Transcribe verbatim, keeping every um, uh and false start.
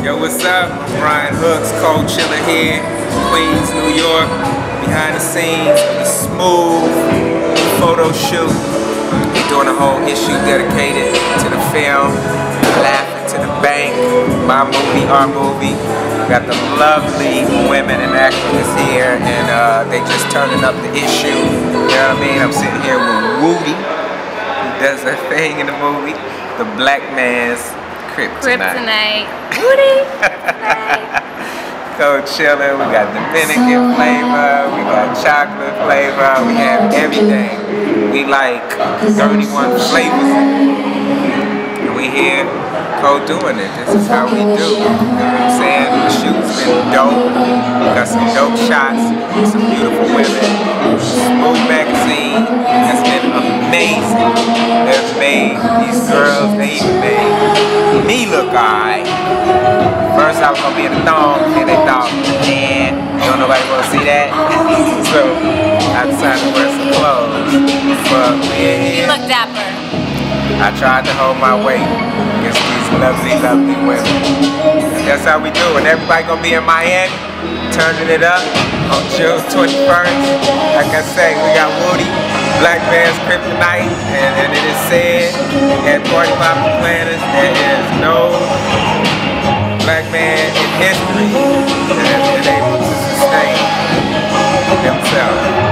Yo, what's up? Brian Hooks, Coachella here, Queens, New York. Behind the scenes of the Smooth photo shoot. We're doing a whole issue dedicated to the film, Laughing to the Bank, my movie, our movie. We got the lovely women and actors here, and uh, they just turning up the issue. You know what I mean? I'm sitting here with Woody, who does her thing in the movie, the black man's Kryptonite. Kryptonite. Woody. Coachella, we got Dominican flavor, we got chocolate flavor, we have everything. We like thirty-one flavors. And we here co-doing it. This is how we do. You know what I'm saying? The shoot's been dope. We got some dope shots, some beautiful women. Smooth magazine has been amazing. They've made these girls, they even made me look alright. First I was gonna be in a thong, and they thought, man, don't nobody wanna see that. So I decided to wear some clothes. But we're here. You look dapper. I tried to hold my weight against these lovely, lovely women. And that's how we do. And everybody gonna be in Miami, turning it up on June twenty-first. Like I say, we got Woody, Black Man's Kryptonite, and, and it is said at Party Popper Planners there is no black man in history that has been able to sustain himself.